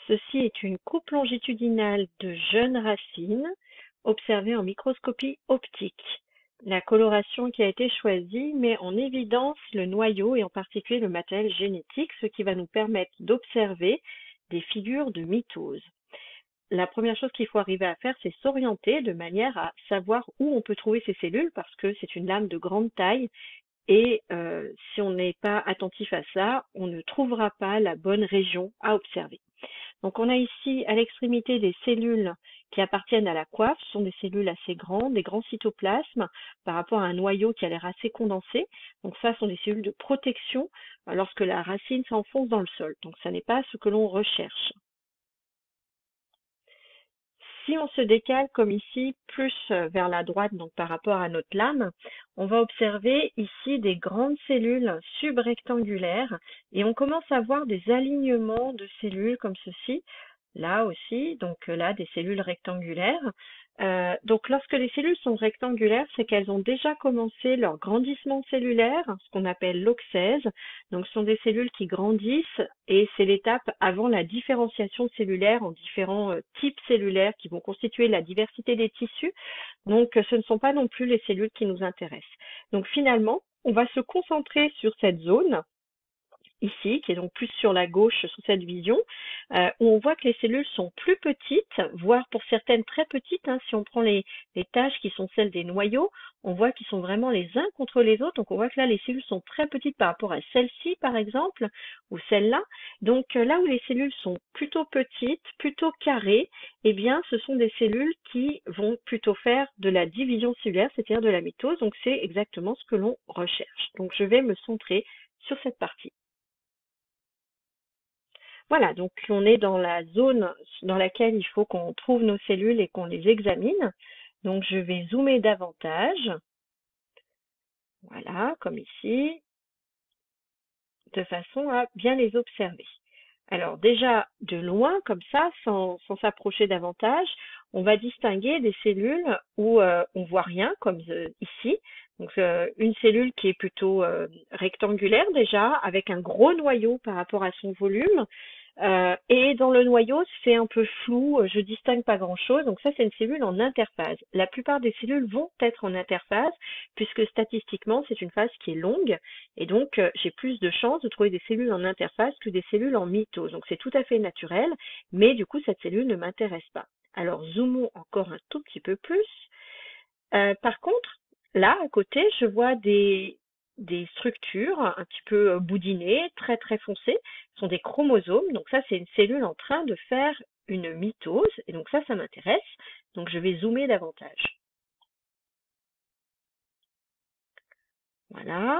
Ceci est une coupe longitudinale de jeunes racines observée en microscopie optique. La coloration qui a été choisie met en évidence le noyau et en particulier le matériel génétique, ce qui va nous permettre d'observer des figures de mitose. La première chose qu'il faut arriver à faire, c'est s'orienter de manière à savoir où on peut trouver ces cellules parce que c'est une lame de grande taille et si on n'est pas attentif à ça, on ne trouvera pas la bonne région à observer. Donc on a ici à l'extrémité des cellules qui appartiennent à la coiffe. Ce sont des cellules assez grandes, des grands cytoplasmes par rapport à un noyau qui a l'air assez condensé. Donc ça sont des cellules de protection lorsque la racine s'enfonce dans le sol. Donc ça n'est pas ce que l'on recherche. Si on se décale comme ici, plus vers la droite, donc par rapport à notre lame, on va observer ici des grandes cellules subrectangulaires et on commence à voir des alignements de cellules comme ceci, là aussi, donc là des cellules rectangulaires. Donc lorsque les cellules sont rectangulaires, c'est qu'elles ont déjà commencé leur grandissement cellulaire, ce qu'on appelle l'oxèse. Donc ce sont des cellules qui grandissent et c'est l'étape avant la différenciation cellulaire en différents types cellulaires qui vont constituer la diversité des tissus. Donc ce ne sont pas non plus les cellules qui nous intéressent. Donc finalement, on va se concentrer sur cette zone ici, qui est donc plus sur la gauche sous cette vision, où on voit que les cellules sont plus petites, voire pour certaines très petites. Si on prend les taches qui sont celles des noyaux, on voit qu'ils sont vraiment les uns contre les autres. Donc on voit que là, les cellules sont très petites par rapport à celle-ci, par exemple, ou celle-là. Donc là où les cellules sont plutôt petites, plutôt carrées, eh bien, ce sont des cellules qui vont plutôt faire de la division cellulaire, c'est-à-dire de la mitose. Donc c'est exactement ce que l'on recherche. Donc je vais me centrer sur cette partie. Voilà, donc on est dans la zone dans laquelle il faut qu'on trouve nos cellules et qu'on les examine. Donc je vais zoomer davantage. Voilà, comme ici, de façon à bien les observer. Alors déjà, de loin, comme ça, sans s'approcher davantage, on va distinguer des cellules où on voit rien, comme ici. Donc une cellule qui est plutôt rectangulaire déjà, avec un gros noyau par rapport à son volume. Et dans le noyau, c'est un peu flou, je distingue pas grand-chose. Donc ça, c'est une cellule en interphase. La plupart des cellules vont être en interphase, puisque statistiquement, c'est une phase qui est longue. Et donc, j'ai plus de chances de trouver des cellules en interphase que des cellules en mitose. Donc c'est tout à fait naturel, mais du coup, cette cellule ne m'intéresse pas. Alors, zoomons encore un tout petit peu plus. Par contre, là, à côté, je vois des structures un petit peu boudinées, très très foncées. Ce sont des chromosomes. Donc ça, c'est une cellule en train de faire une mitose. Et donc ça m'intéresse. Donc je vais zoomer davantage. Voilà.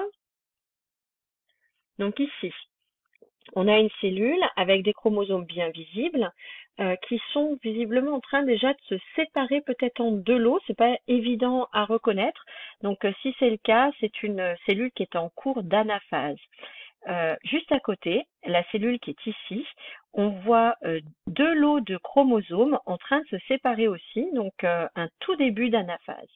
Donc ici, on a une cellule avec des chromosomes bien visibles qui sont visiblement en train déjà de se séparer peut-être en deux lots. C'est pas évident à reconnaître. Donc si c'est le cas, c'est une cellule qui est en cours d'anaphase. Juste à côté, la cellule qui est ici, on voit deux lots de chromosomes en train de se séparer aussi, donc un tout début d'anaphase.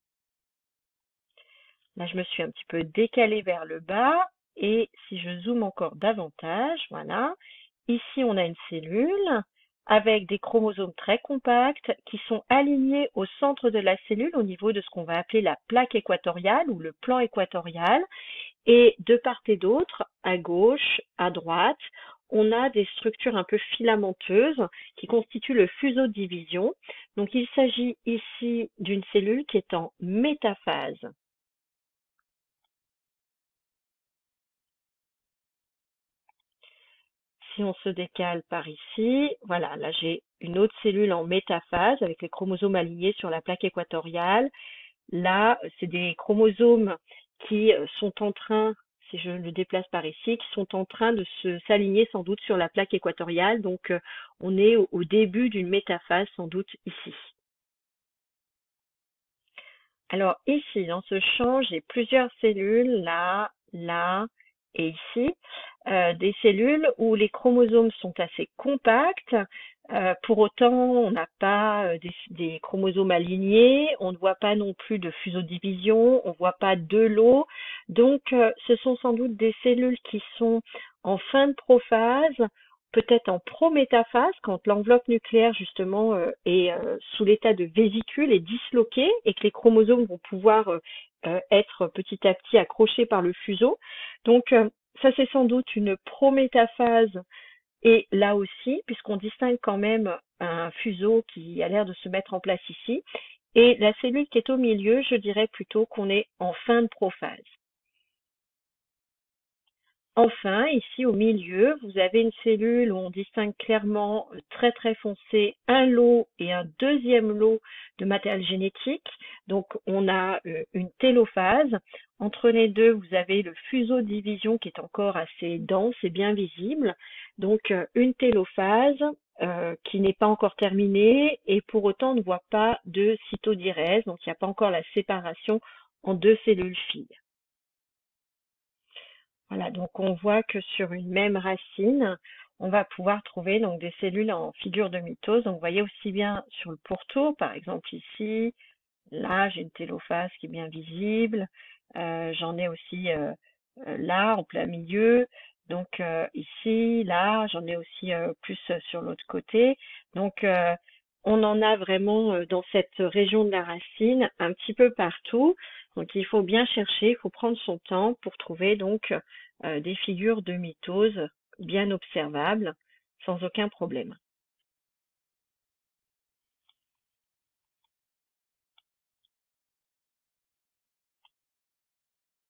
Là, je me suis un petit peu décalée vers le bas et si je zoome encore davantage, voilà, ici on a une cellule avec des chromosomes très compacts qui sont alignés au centre de la cellule au niveau de ce qu'on va appeler la plaque équatoriale ou le plan équatorial. Et de part et d'autre, à gauche, à droite, on a des structures un peu filamenteuses qui constituent le fuseau de division. Donc il s'agit ici d'une cellule qui est en métaphase. Si on se décale par ici, voilà, là j'ai une autre cellule en métaphase avec les chromosomes alignés sur la plaque équatoriale. Là, c'est des chromosomes qui sont en train, si je le déplace par ici, qui sont en train de s'aligner sans doute sur la plaque équatoriale. Donc, on est au début d'une métaphase sans doute ici. Alors ici, dans ce champ, j'ai plusieurs cellules, là, là et ici, des cellules où les chromosomes sont assez compacts. Pour autant, on n'a pas des chromosomes alignés, on ne voit pas non plus de fuseau-division, on ne voit pas deux lots. Donc, ce sont sans doute des cellules qui sont en fin de prophase peut-être en prométaphase, quand l'enveloppe nucléaire justement est sous l'état de vésicule, est disloquée et que les chromosomes vont pouvoir être petit à petit accrochés par le fuseau. Donc ça c'est sans doute une prométaphase et là aussi, puisqu'on distingue quand même un fuseau qui a l'air de se mettre en place ici, et la cellule qui est au milieu, je dirais plutôt qu'on est en fin de prophase. Enfin, ici au milieu, vous avez une cellule où on distingue clairement très très foncé un lot et un deuxième lot de matériel génétique. Donc on a une télophase. Entre les deux, vous avez le fuseau de division qui est encore assez dense et bien visible. Donc une télophase qui n'est pas encore terminée et pour autant ne voit pas de cytodyrèse. Donc il n'y a pas encore la séparation en deux cellules filles. Voilà, donc on voit que sur une même racine, on va pouvoir trouver donc des cellules en figure de mitose. Donc vous voyez aussi bien sur le pourtour, par exemple ici, là j'ai une télophase qui est bien visible. J'en ai aussi là en plein milieu. Donc ici, là, j'en ai aussi plus sur l'autre côté. Donc on en a vraiment dans cette région de la racine un petit peu partout. Donc il faut bien chercher, il faut prendre son temps pour trouver donc des figures de mitose bien observables sans aucun problème.